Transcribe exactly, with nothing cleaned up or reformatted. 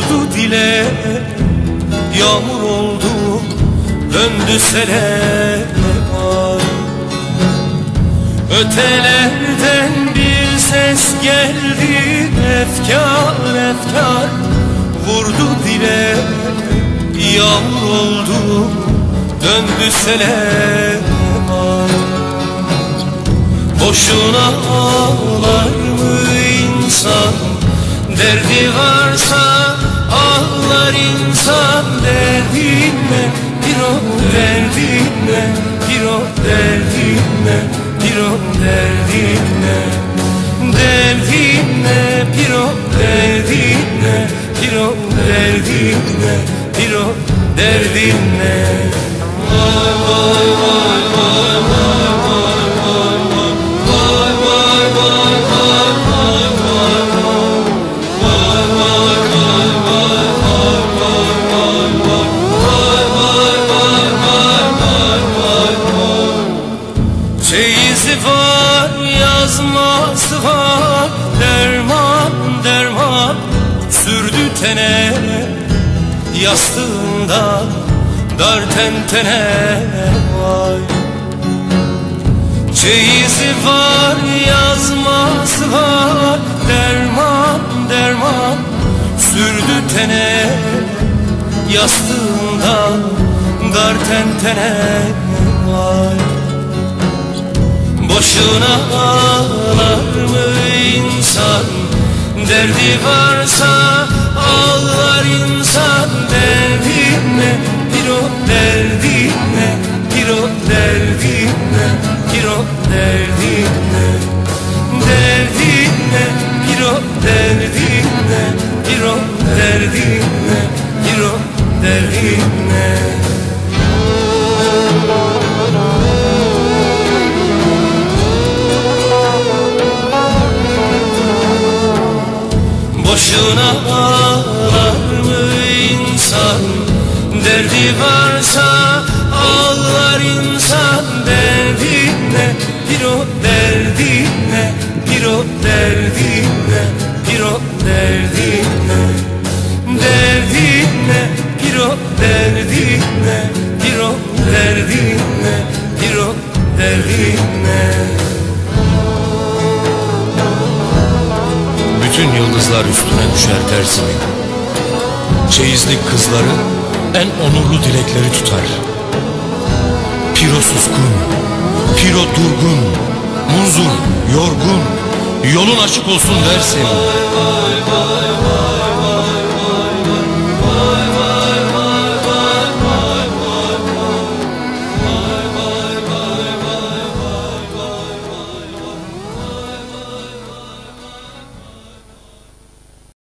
vurdu dile, yağmur oldu döndü sele. Ötelerden bir ses geldi, efkar efkar vurdu dile, yağmur oldu döndü sele. Boşuna ağlar mı insan, derdi varsa ağlar insan. Derdinle bir o derdinle, bir o derdinle, bir o derdinle. Derdinle bir o derdinle, bir o derdinle, bir o derdinle. Vay vay vay vay vay vay vay vay vay vay vay vay vay vay vay vay vay. Çeyizi var, yazması var, derman derman sürdü tene, yastığında dar tentene. Vay. Çeyizi var, yazması var, derman derman sürdü tene, yastığında dar tentene. Vay. Boşuna ağlar mı insan, derdi varsa ağlar insan. Derdinle bir o derdinle, bir o derdinle, bir o derdinle. Derdinle bir o derdinle, bir o derdinle, bir o derdinle. Boşuna ağlar mı insan, derdi varsa ağlar insan. Derdinle bir o derdinle, bir o derdinle, bir o derdinle. Derdinle bir o derdinle, bir o derdinle, bir o derdinle. Bütün yıldızlar üstüne düşer tersimin. Çeyizlik kızları en onurlu dilekleri tutar. Piro suskun, Piro durgun, munzur, yorgun, yolun açık olsun dersin.